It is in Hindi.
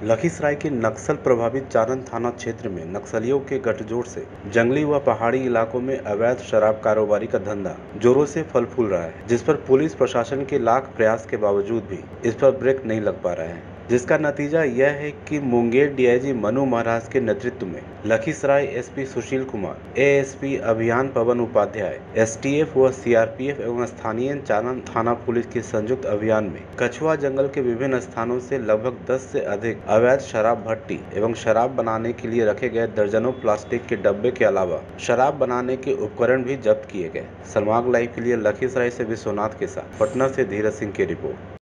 लखीसराय के नक्सल प्रभावित चारण थाना क्षेत्र में नक्सलियों के गठजोड़ से जंगली व पहाड़ी इलाकों में अवैध शराब कारोबारी का धंधा जोरों से फल फूल रहा है, जिस पर पुलिस प्रशासन के लाख प्रयास के बावजूद भी इस पर ब्रेक नहीं लग पा रहा है। जिसका नतीजा यह है कि मुंगेर डीआईजी मनु महाराज के नेतृत्व में लखीसराय एसपी सुशील कुमार, एएसपी अभियान पवन उपाध्याय, एसटीएफ व सीआरपीएफ एवं स्थानीय चारण थाना पुलिस के संयुक्त अभियान में कछुआ जंगल के विभिन्न स्थानों से लगभग 10 से अधिक अवैध शराब भट्टी एवं शराब बनाने के लिए रखे गए दर्जनों प्लास्टिक के डब्बे के अलावा शराब बनाने के उपकरण भी जब्त किए गए। सलमान लाइव के लिए लखीसराय से विश्वनाथ के साथ पटना से धीरज सिंह की रिपोर्ट।